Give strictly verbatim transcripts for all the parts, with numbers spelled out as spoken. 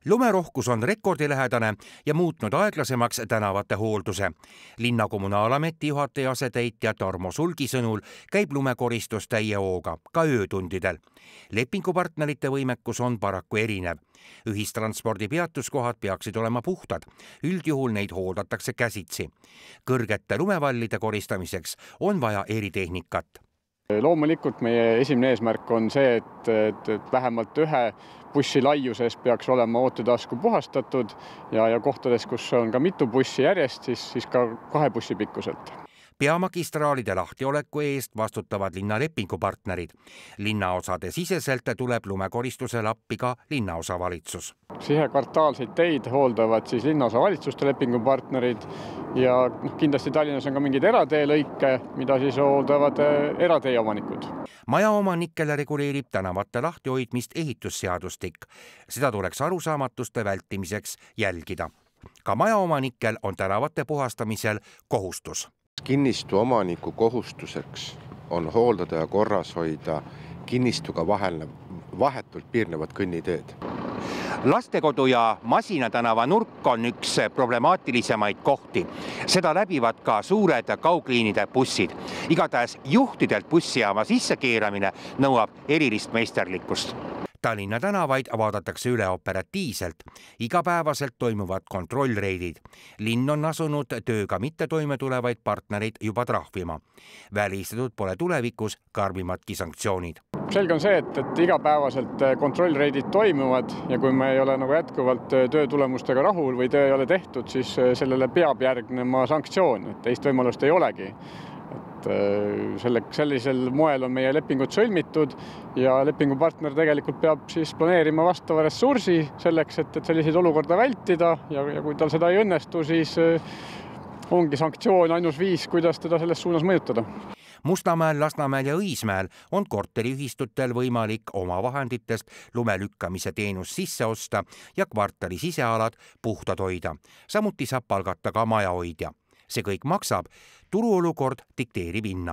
Lumerohkus on rekordilähedane ja muutnud aeglasemaks tänavate hoolduse. Linna kommunaalameti juhataja asetäitja Tarmo Sulgi sõnul käib lumekoristus täie hooga, ka öötundidel. Lepingupartnerite võimekus on paraku erinev. Ühistranspordi peatuskohad peaksid olema puhtad. Üldjuhul neid hooldatakse käsitsi. Kõrgete lumevallide koristamiseks on vaja eritehnikat. Loomulikult meie esimene eesmärk on see, et, et, et vähemalt ühe bussi laiuses peaks olema ootetasku puhastatud ja, ja kohtades, kus on ka mitu bussi järjest, siis, siis ka kahe bussi pikkuselt. Peamagistraalide lahtioleku eest vastutavad linna lepingupartnerid. Linnaosade siseselt tuleb lumekoristusel appi ka linnaosavalitsus. Sihekartaalseid teid hooldavad siis linnaosavalitsuste lepingupartnerid ja kindlasti Tallinnas on ka mingid erateelõike, mida siis hooldavad erateeomanikud. Majaomanikele reguleerib tänavate lahtihoidmist ehitusseadustik. Seda tuleks arusaamatuste vältimiseks jälgida. Ka majaomanikel on tänavate puhastamisel kohustus. Kinnistu omaniku kohustuseks on hooldada ja korras hoida kinnistuga vahel, vahetult piirnevad kõnniteed. Lastekodu ja Masinatänava nurk on üks problemaatilisemaid kohti. Seda läbivad ka suured kaugliinide bussid. Igatahes juhtidelt bussijaama sissekeeramine nõuab erilist meisterlikkust. Tallinna tänavaid vaadatakse üle operatiivselt. Igapäevaselt toimuvad kontrollreidid. Linn on asunud tööga mitte toime tulevaid partnereid juba trahvima. Välistatud pole tulevikus karmimatki sanktsioonid. Selge on see, et, et igapäevaselt kontrollreidid toimuvad ja kui me ei ole nagu jätkuvalt töö tulemustega rahul või töö ei ole tehtud, siis sellele peab järgnema sanktsioon. Et teist võimalust ei olegi. Et selle, sellisel moel on meie lepingud sõlmitud ja lepingupartner tegelikult peab siis planeerima vastava ressursi selleks, et, et selliseid olukorda vältida ja, ja kui tal seda ei õnnestu, siis ongi sanktsioon ainus viis, kuidas teda selles suunas mõjutada. Mustamäel, Lasnamäel ja Õismäel on korteriühistutel võimalik oma vahenditest lumelükkamise teenus sisse osta ja kvartali sisealad puhtad hoida. Samuti saab palgata ka majahoidja. See kõik maksab, turuolukord dikteerib hinna.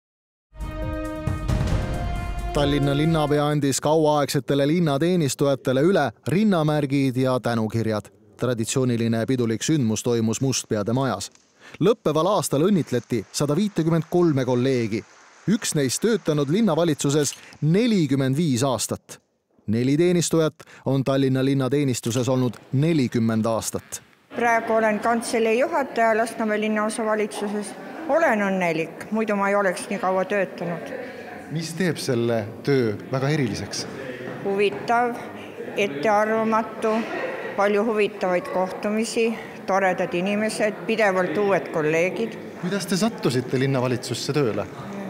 Tallinna linnapea andis kauaaegsetele linnateenistujatele üle rinnamärgid ja tänukirjad. Traditsiooniline pidulik sündmus toimus Mustpeade majas. Lõppeval aastal õnnitleti sada viitekümmet kolme kolleegi. Üks neist töötanud linnavalitsuses nelikümmend viis aastat. Neli teenistujat on Tallinna linnateenistuses olnud nelikümmend aastat. Praegu olen kantselei juhataja Lasnamäe linnaosavalitsuses. Olen õnnelik, muidu ma ei oleks nii kaua töötanud. Mis teeb selle töö väga eriliseks? Huvitav, ettearvamatu, palju huvitavaid kohtumisi, toredad inimesed, pidevalt uued kolleegid. Kuidas te sattusite linnavalitsusse tööle?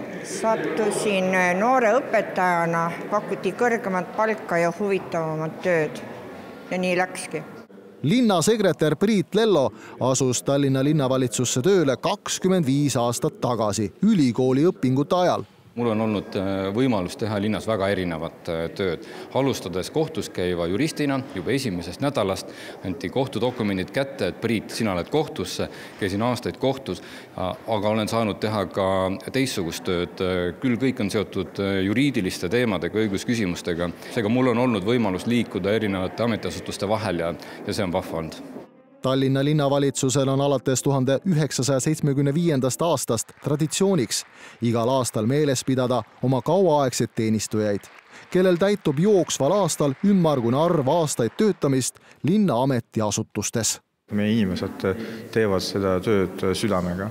Sattusin noore õpetajana, pakuti kõrgemat palka ja huvitavamat tööd. Ja nii läkski. Linnasekretär Priit Lello asus Tallinna linnavalitsusse tööle kakskümmend viis aastat tagasi ülikooli õpingute ajal. Mul on olnud võimalus teha linnas väga erinevat tööd. Alustades kohtus käiva juristina juba esimesest nädalast anti kohtudokumendid kätte, et Priit, sina oled kohtusse, käisin aastaid kohtus, aga olen saanud teha ka teistsugust tööd. Küll kõik on seotud juriidiliste teemadega, õigusküsimustega. Seega mul on olnud võimalus liikuda erinevate ametiasutuste vahel ja, ja see on vahva olnud. Tallinna linnavalitsusel on alates tuhande üheksasaja seitsmekümne viiendast aastast traditsiooniks igal aastal meeles pidada oma kauaaegseid teenistujaid, kellel täitub jooksval aastal ümmargune arv aastaid töötamist linna ametiasutustes. Meie inimesed teevad seda tööd südamega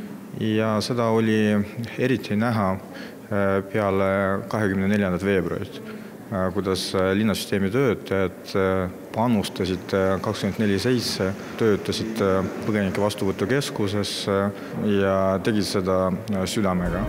ja seda oli eriti näha peale kahekümne neljanda veebruarit, kuidas linnasüsteemi töötajad panustasid kakskümmend neli seitse, töötasid põgenike vastuvõtukeskuses ja tegid seda südamega.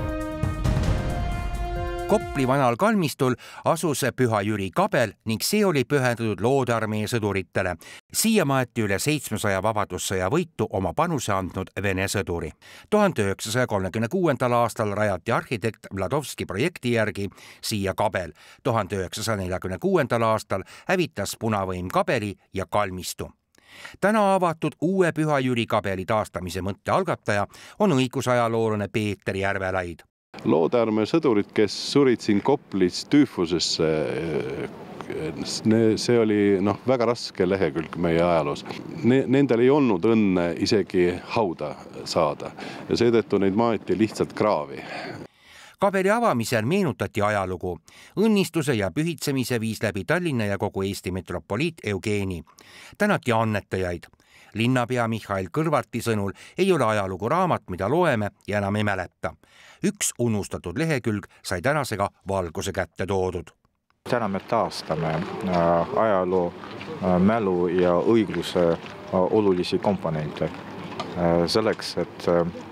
Kopli vanal kalmistul asus Püha Jüri kabel ning see oli pühendatud Loodearmee sõduritele. Siia maeti üle seitsmesaja vabadussõja võitu oma panuse andnud Vene sõduri. tuhande üheksasaja kolmekümne kuuendal aastal rajati arhitekt Vladovski projekti järgi siia kabel. tuhande üheksasaja neljakümne kuuendal aastal hävitas punavõim kabeli ja kalmistu. Täna avatud uue Püha Jüri kabeli taastamise mõtte algataja on õigusajaloolane Peeter Järvelaid. Loodearmee sõdurid, kes surid siin Koplis tüüfusesse see oli noh, väga raske lehekülg meie ajaloos. Nendel ei olnud õnne isegi hauda saada ja seetõttu neid maeti lihtsalt kraavi. Kabeli avamisel meenutati ajalugu. Õnnistuse ja pühitsemise viis läbi Tallinna ja kogu Eesti metropoliit Eugeni. Tänati annetajaid. Linnapea Mihhail Kõlvarti sõnul ei ole ajalugu raamat, mida loeme ja enam ei mäleta. Üks unustatud lehekülg sai tänasega valguse kätte toodud. Täna me taastame ajaloo, mälu ja õigluse olulisi komponente selleks, et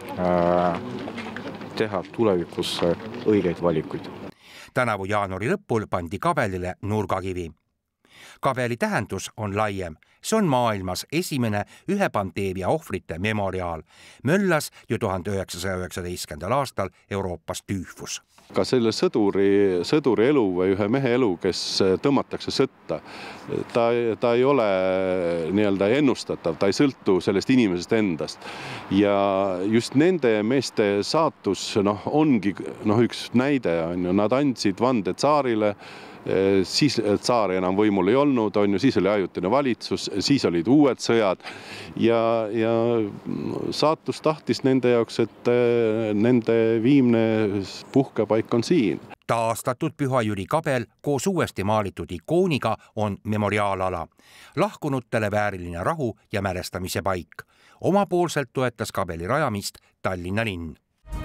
teha tulevikus õigeid valikuid. Tänavu jaanuari lõpul pandi kabelile nurgakivi. Kabeli tähendus on laiem. See on maailmas esimene ühe pandeemia ohvrite memoriaal. Möllas ju tuhande üheksasaja üheksateistkümnendal aastal Euroopas tüüfus. Ka selle sõduri, sõduri elu või ühe mehe elu, kes tõmmatakse sõtta, ta, ta ei ole nii-öelda ennustatav, ta ei sõltu sellest inimesest endast. Ja just nende meeste saatus noh, ongi noh, üks näide, on ju, nad andsid vande tsaarile, siis tsaari enam võimul ei olnud, on ju, siis oli ajutine valitsus, siis olid uued sõjad ja, ja saatus tahtis nende jaoks, et nende viimne puhkepaik on siin. Taastatud Püha Jüri kabel koos uuesti maalitud ikooniga on memoriaalala. Lahkunutele vääriline rahu ja mälestamise paik. Omapoolselt toetas kabeli rajamist Tallinna linn.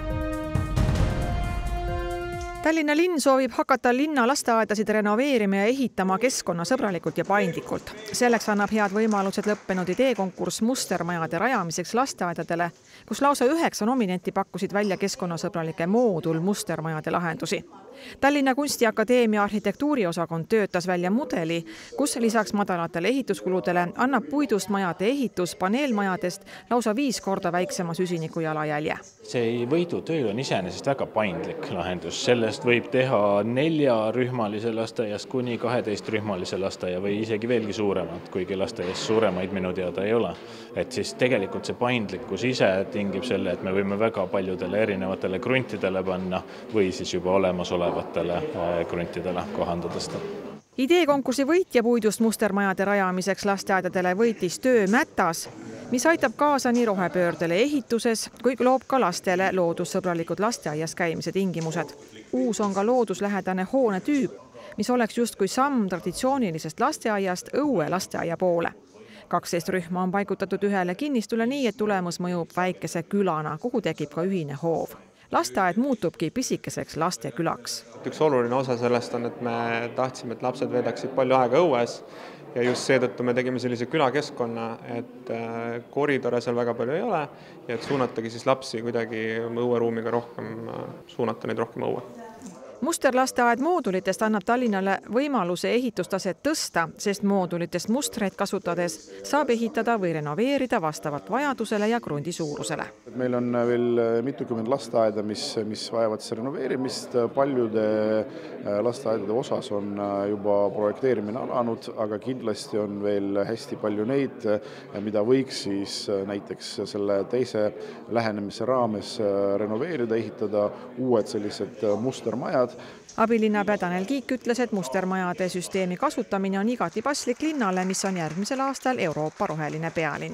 Tallinna linn soovib hakata linna lasteaedasid renoveerima ja ehitama keskkonnasõbralikult ja paindlikult. Selleks annab head võimalused lõppenud ideekonkurss mustermajade rajamiseks lasteaedadele, kus lausa üheksa nominenti pakkusid välja keskkonnasõbralike moodul mustermajade lahendusi. Tallinna Kunstiakadeemia arhitektuuriosakond töötas välja mudeli, kus lisaks madalatele ehituskuludele annab puidust majade ehitus paneelmajadest lausa viis korda väiksema süsiniku jalajälje. See võidutöö on iseenesest väga paindlik lahendus. Sellest võib teha neljarühmalise lasteaiast kuni kaheteistrühmalise lasteaia või isegi veelgi suuremad, kuigi lasteaias suuremaid minu teada ei ole. Et siis tegelikult see paindlikkus ise tingib selle, et me võime väga paljudele erinevatele kruntidele panna või siis juba olemas ole kruntidele kohandada seda. Ideekonkursi võitja puidust mustermajade rajamiseks lasteaedadele võitis töö Mätas, mis aitab kaasa nii rohepöördele ehituses, kui loob ka lastele loodussõbralikud lasteaias käimise tingimused. Uus on ka looduslähedane hoone tüüp, mis oleks justkui samm traditsioonilisest lasteaiast õue lasteaia poole. kaksteist rühma on paigutatud ühele kinnistule nii, et tulemus mõjub väikese külana, kuhu tekib ka ühine hoov. Lasteaed muutubki pisikeseks lastekülaks. Üks oluline osa sellest on, et me tahtsime, et lapsed veedaksid palju aega õues ja just seetõttu me tegime sellise külakeskkonna, et koridore seal väga palju ei ole ja et suunatagi siis lapsi kuidagi õueruumiga rohkem, suunata neid rohkem õue. Musterlasteaed moodulitest annab Tallinnale võimaluse ehitustaset tõsta, sest moodulitest mustreid kasutades saab ehitada või renoveerida vastavalt vajadusele ja krundi suurusele. Meil on veel mitukümmend lasteaeda, mis, mis vajavad renoveerimist. Paljude lasteaedade osas on juba projekteerimine alanud, aga kindlasti on veel hästi palju neid, mida võiks siis näiteks selle teise lähenemise raames renoveerida, ehitada uued sellised mustermajad. Abilinnapea Tanel Kiik ütles, et mustermajade süsteemi kasutamine on igati paslik linnale, mis on järgmisel aastal Euroopa roheline pealinn.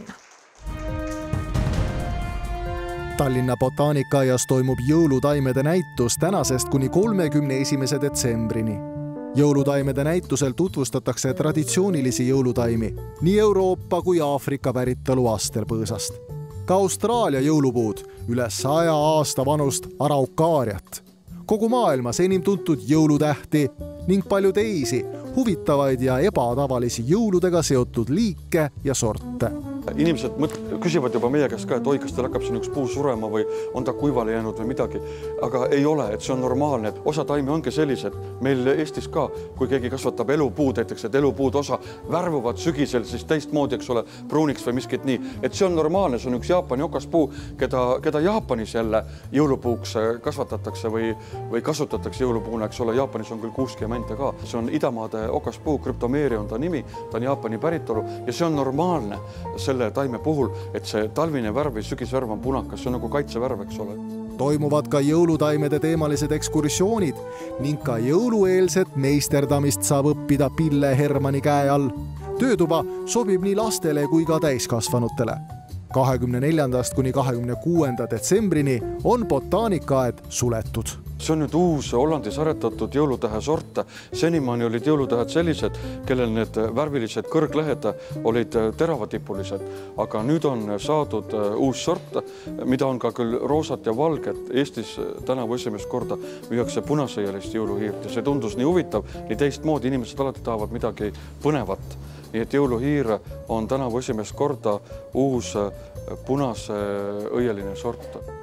Tallinna botaanikaaias toimub jõulutaimede näitus tänasest kuni kolmekümne esimese detsembrini. Jõulutaimede näitusel tutvustatakse traditsioonilisi jõulutaimi nii Euroopa kui Aafrika päritolu astelpõõsast. Ka Austraalia jõulupuud üle saja aasta vanust araukaariat, kogu maailmas enim tuntud jõulutähti ning palju teisi huvitavaid ja ebatavalisi jõuludega seotud liike ja sorte. Inimesed küsivad juba meie käest ka, et oi, kas teil hakkab siin üks puu surema või on ta kuivale jäänud või midagi. Aga ei ole, et see on normaalne. Osa taimi ongi sellised. Meil Eestis ka, kui keegi kasvatab elupuud, näiteks, et elupuud osa värvuvad sügisel siis teistmoodi, eks ole, pruuniks või miskit nii. Et see on normaalne, see on üks Jaapani okaspuu, keda, keda Jaapanis jälle jõulupuuks kasvatatakse või, või kasutatakse jõulupuuna, eks ole. Jaapanis on küll kuuskümmend ka. See on idamaade okaspuu, kryptomeeria on ta nimi, ta on Jaapani päritolu ja see on normaalne selle taime puhul, et see talvine värv või sügisvärv on punakas, see on nagu kaitsevärv, eks ole. Toimuvad ka jõulutaimede teemalised ekskursioonid ning ka jõulueelset meisterdamist saab õppida Pille Hermanni käe all. Töötuba sobib nii lastele kui ka täiskasvanutele. kahekümne neljandast kuni kahekümne kuuenda detsembrini on botaanikaaed suletud. See on nüüd uus Hollandis aretatud jõulutähe sort. Senimaani olid jõulutähed sellised, kellel need värvilised kõrglehed olid teravatipulised, aga nüüd on saadud uus sort, mida on ka küll roosat ja valget. Eestis tänavu esimest korda müüakse punasõielist jõuluhiirt ja see tundus nii huvitav, nii teistmoodi. Inimesed alati tahavad midagi põnevat. Nii et jõuluhiir on tänavu esimest korda uus punase õieline sort.